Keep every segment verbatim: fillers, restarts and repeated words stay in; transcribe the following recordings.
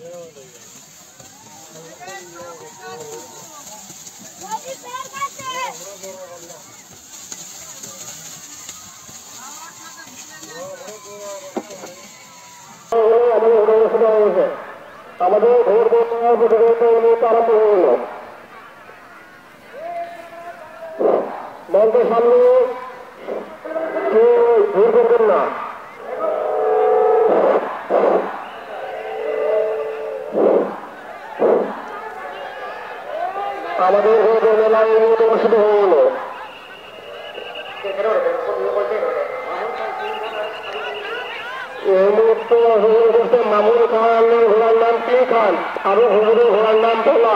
আমাদের ভোট প্রতিযোগিতা আরম্ভ হয়ে গেল। মঞ্চের সামনে কেউ ভিড় করবেন না। আমাদের ভোট মেলায় অনুষ্ঠিত হয়ে গেল। এই মুহূর্তে অংশগ্রহণ করছে মামুন খান, ঘোড়ার নাম কিং খান, আরো হুজুরের ঘোড়ার নাম ভোলা।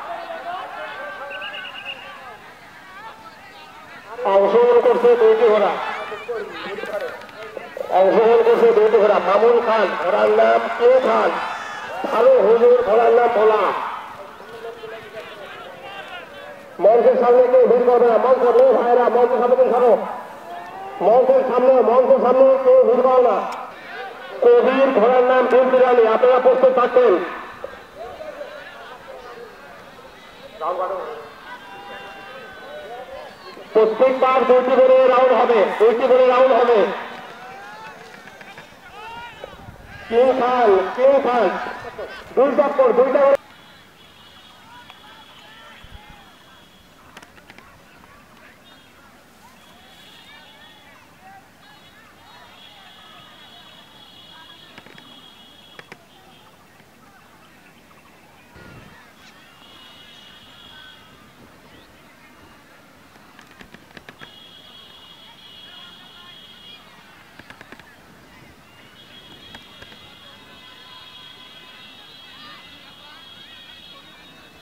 অংশগ্রহণ করছে দুইটি ঘোড়া, অংশগ্রহণ করছে দুইটি ঘোড়া, মামুন খান ঘোড়ার নাম কিং খান, আরো হুজুর ঘোড়ার নাম ভোলা। মঞ্চের সামনে কেউ ভিড় করবে না, মঞ্চ নেই ভাইরা, মঞ্চের সামনে ছাড়ো, মঞ্চের সামনে মঞ্চের সামনে কেউ ভিড় করো না। কবির ঘোড়ার নাম বিনতি রানী, আপনারা প্রস্তুত থাকবেন। প্রত্যেকবার দুইটি করে রাউন্ড হবে, দুইটি করে রাউন্ড হবে। কিং খান কিং খান দুই চক্কর দুইটা